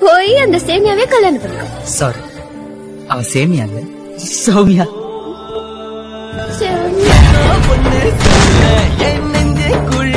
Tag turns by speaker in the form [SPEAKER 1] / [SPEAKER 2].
[SPEAKER 1] போய் அந்த சேமியாவே கல்யாணம் பண்ணிக்கோ.
[SPEAKER 2] சாரி, அவ சேமியா இல்ல, சௌமியா.
[SPEAKER 1] சேமியா